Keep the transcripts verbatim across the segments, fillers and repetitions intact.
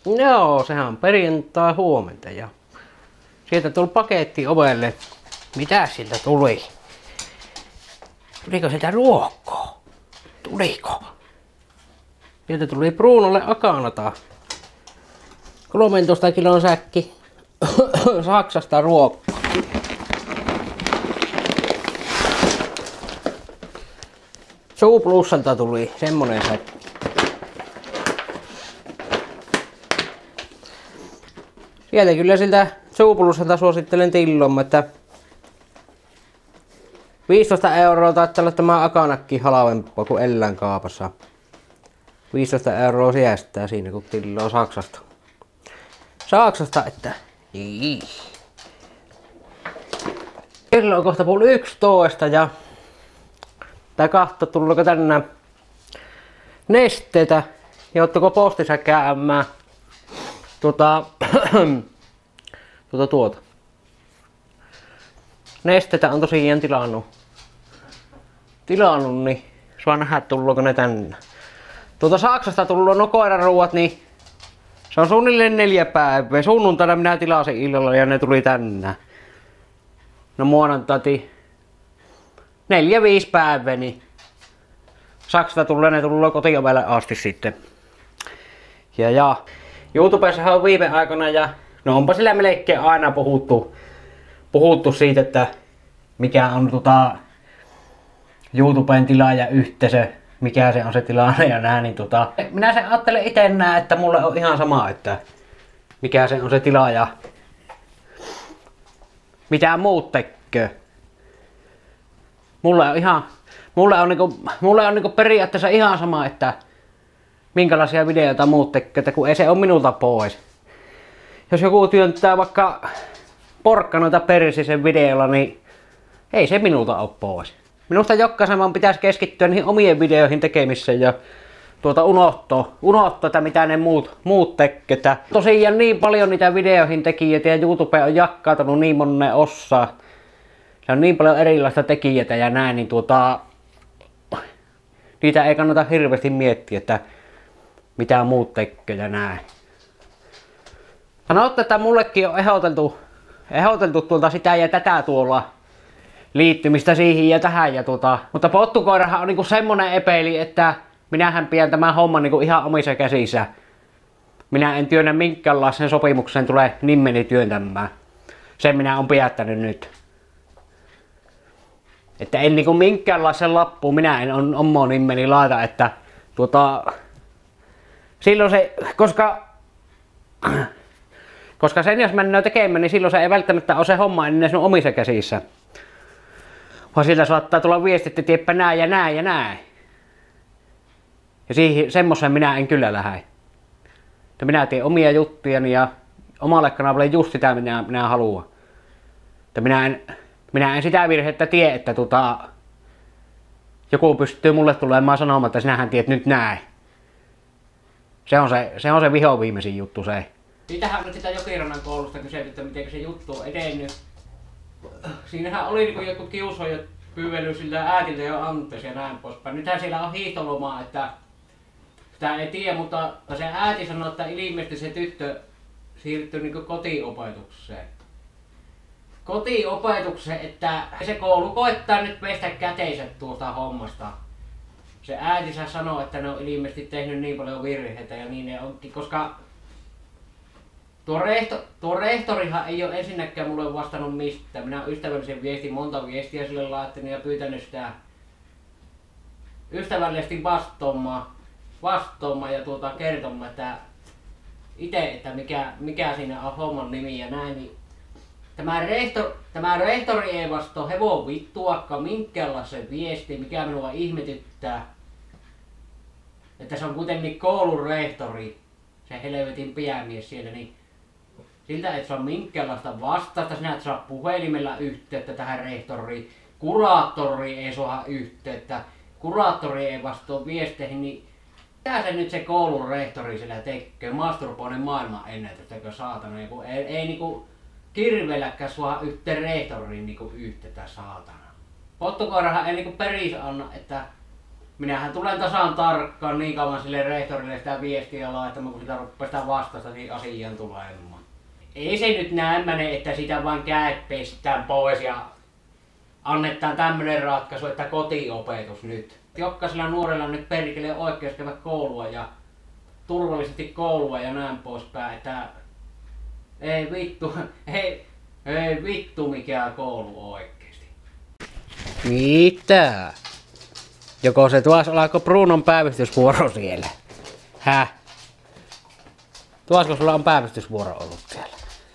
Joo, sehän on perjantai huomenta ja sieltä tuli paketti ovelle. Mitä sieltä tuli? Tuliko sieltä ruokkoa? Tuliko? Sieltä tuli Bruunolle akanata. kolmetoista kilon säkki Saksasta ruokkoa. Zooplus-salta tuli semmonen säkki. Sieltä kyllä siltä Zooplus-salta suosittelen tillomme, että viisitoista euroa taitaa olla tämä akanakki halvempaa kuin Ellän kaapassa. viisitoista euroa säästää siinä kun tilloo Saksasta. Saksasta, että jii. Kello on kohta puoli yksitoista ja tää kahto tulluko tänään nesteitä. Jouttako postissa käymään tuota, tuota tuota. Nesteitä on tosiaan tilannut. Tilannut, niin saa nähdä tulluko ne tänne. Tuota Saksasta tullut no koiraruuat, niin se on suunnilleen neljä päivää. Sunnuntaina minä tilasin illalla ja ne tuli tänään. No muonantati neljä viisi päivää, niin Saksasta tulee ne tullut kotiovelle asti sitten. Ja ja YouTubessahan on viime aikoina ja no onpa sillä melkein aina puhuttu, puhuttu siitä, että mikä on tota YouTuben tilaajayhteisö, mikä se on se tilanne ja nää, niin tota minä sen ajattelen ite nää, että mulle on ihan sama, että mikä se on se tilaaja, mitä muut tekee. Mulle on ihan, mulle on niinku, mulle on niinku periaatteessa ihan sama, että minkälaisia videoita muut tekee, että kun ei se ole minulta pois. Jos joku työntää vaikka porkkanoita persisen videolla, niin ei se minulta ole pois. Minusta jokaisen vaan pitäisi keskittyä niihin omien videoihin tekemiseen ja tuota unohtaa, unohtaa että mitä ne muut, muut tekee. Tosiaan niin paljon niitä videoihin tekijöitä ja YouTube on jakautunut niin moneen osaan. Se on niin paljon erilaista tekijöitä ja näin, niin tuota niitä ei kannata hirveästi miettiä, että mitä muut tekee ja näin. Sanotte, että mullekin on ehdoteltu, ehdoteltu tuolta sitä ja tätä tuolla liittymistä siihen ja tähän ja tuota, mutta pottukoirahan on niinku semmonen epeili, että minähän pidän tämän homman niinku ihan omissa käsissä. Minä en työnnä minkäänlaisen sopimuksen tule nimmeni työntämään. Sen minä on päättänyt nyt. Että en niinku minkäänlaisen lappuun minä en on omaa nimmeni laita, että tuota silloin se, koska koska sen jos mennään tekemään, niin silloin se ei välttämättä ole se homma ennen sun omissa käsissä. Vaan sillä saattaa tulla viesti, että tiedäpä näin ja näin ja näin. Ja siihen, semmoisen minä en kyllä lähde. Että minä teen omia juttujani ja omalle kanavalle just sitä minä, minä haluan. Että minä en, minä en sitä virhettä tie, että tota, joku pystyy mulle tulemaan sanomaan, että sinähän tiedät nyt näin. Se on se, se, on se viho viimeisin juttu se. Siitähän on sitä Jokirannan koulusta kyselty, että miten se juttu on edennyt. Siinähän oli niinku joku kiusaajat pyyvely sillä äätiltä jo anteeksi ja näin poispäin. Nythän siellä on hiihtolomaa, että sitä ei tiedä, mutta se äiti sanoi, että ilmeisesti se tyttö siirtyi niinku kotiopetukseen. Kotiopetukseen, että se koulu koittaa nyt pestä käteiset tuosta hommasta. Se äitinsä sanoi, että ne on ilmeisesti tehnyt niin paljon virheitä ja niin ne onkin, koska Tuo, rehto, tuo rehtorihan ei ole ensinnäkään mulle vastannut mistään. Minä olen ystävällisen viestin, monta viestiä sille laittanut ja pyytänyt sitä ystävällisesti vastaamaan, vastaamaan ja tuota kertomaan, että itse, että mikä, mikä siinä on homman nimi ja näin. Niin tämä, rehtor, tämä rehtori ei vastaa hevon vittuakka minkäänlaisen viesti, mikä minua ihmetyttää. Että se on kuitenkin koulun rehtori, se helvetin päämies siellä, niin siltä et saa minkäänlaista vastausta, sinä et saa puhelimella yhteyttä tähän rehtoriin, kuraattori ei saa yhteyttä, kuraattori ei vastaa viesteihin, niin mitä se nyt se koulun rehtori siellä tekee, masturboinen maailman ennätystäkö saatana, niin ei, ei niinku kirveelläkään saa yhteen rehtoriin niinku yhteyttä saatana. Pottukoirahan ei niinku peris anna, että Minähän tulen tasan tarkkaan niin kauan sille rehtorille sitä viestiä laittamaan, kun sitä ruppaa sitä vastasta niin asiaan tulemaan. Ei se nyt näin mene, että sitä vain käet pestään pois ja annetaan tämmönen ratkaisu, että kotiopetus nyt. Jokaisella nuorella on nyt perkele oikeus käydä koulua ja turvallisesti koulua ja näin poispäin, että ei vittu, ei, ei vittu mikään koulu oikeesti. Mitä? Joko se tuossa alkoi Brunon päivystysvuoro siellä? Häh? Tuosko sulla on päivystysvuoro ollut siellä?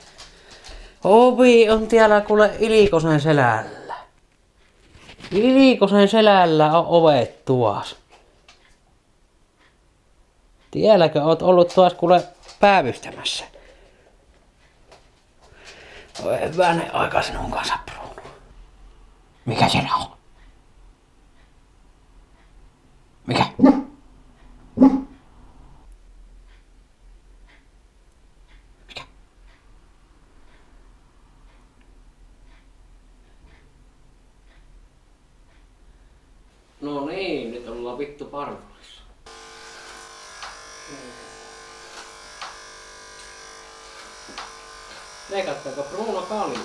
Ovi on täällä kuule Ilikosen selällä. Ilikosen selällä on ovet tuossa. Tielläkö oot ollut tuossa kuule päivystämässä? Oi hyvänen aika sinun kanssa, Bruno. Mikä siellä on? Mikä? Mikä? No niin, nyt ollaan vittu parvulissa. Leikattaako Bruno kaljus?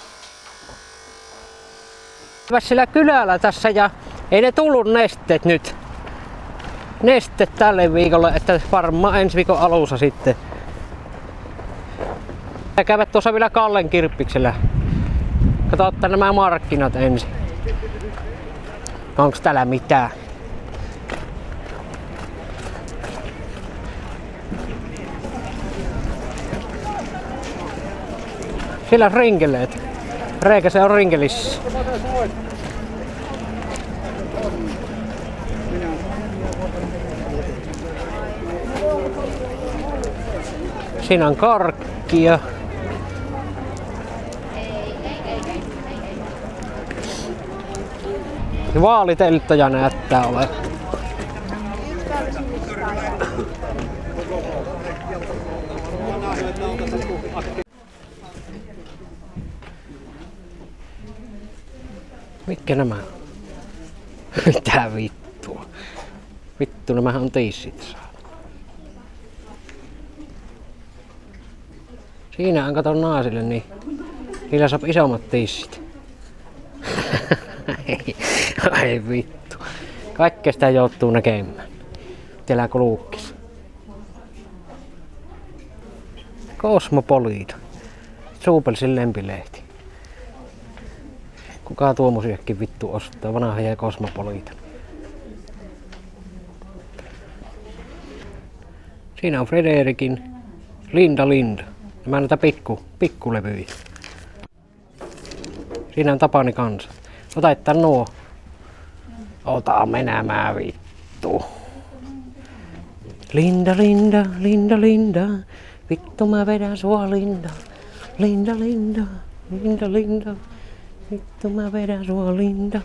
Sillä kylällä tässä ja ei ne tullut nesteet nyt. Nesteet tälle viikolle, että varmaan ensi viikon alussa sitten. Ja käydät tuossa vielä Kallen kirppiksellä. Katsotaan nämä markkinat ensin. Onks täällä mitään? Siellä on rinkeleet. Reikä se on rinkelissä. Siinä on karkkia. Vaalitelttoja näyttää olevan. Mitkä nämä on? Mitä vittua? Vittu, nämähän on tissit saanut. Siinä on katon naisille, niin niillä saa isommat tissit. ei, ei vittu. Kaikkea sitä joutuu näkemään. Täällä kuluukkis. Kosmopoliita. Suupelsin lempilehti. Kuka tuommoisiakin vittu ostaa? Vanha ja Kosmopoliita. Siinä on Frederikin Linda Linda. Nämä näitä pikku, pikkulevyjä. Siinä on Tapani kanssa. Ota että nuo. Ota menämään vittu. Linda Linda, Linda Linda. Vittu mä vedän sua Linda. Linda Linda, Linda Linda. Vittu mä vedän sua Linda.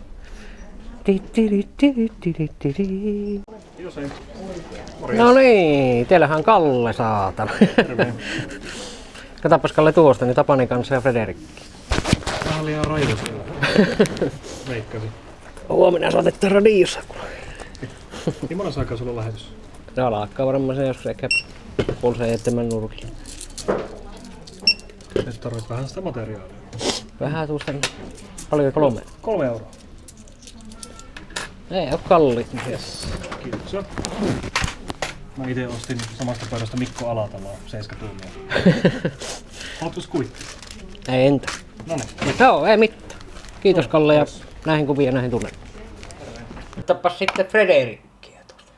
No niin, teillähän on Kalle saatana. Katsopas Kalle tuosta, niin Tapani kanssa ja Frederikki. Tää oli ihan raju siellä. Veikkasin. Huomenna soitetaan radiossa. Niin monessa aikaa sulla on lähetys? Se alkaa varmaan se joskus ehkä puoli seitsemän nurkilla. Nyt tarvit vähän sitä materiaalia. Vähän tuosta. Paljon kolme? Kolme euroa. Ei oo kalliit. Yes. Kiitos. Mä ite ostin samasta pöydästä Mikko Alataloa seitsemän tuumia. Haluatko kuitti? Ei entä. Noniin. Joo, ei mitään. Kiitos Kalle ja näihin kuvia näihin tunne. Ottapas sitten Frederikkiä tuosta.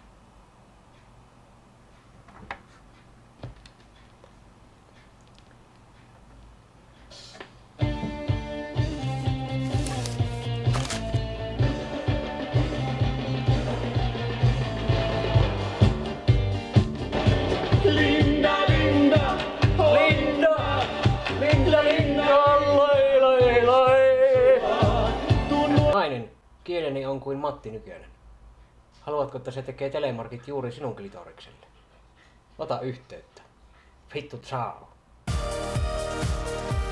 Linda, Linda, Linda, Linda, Linda, lai, lai, lai. Nainen, kieleni on kuin Matti Nykänen. Haluatko, että se tekee telemarkit juuri sinun klitorikselle? Ota yhteyttä. Vittu, ciao.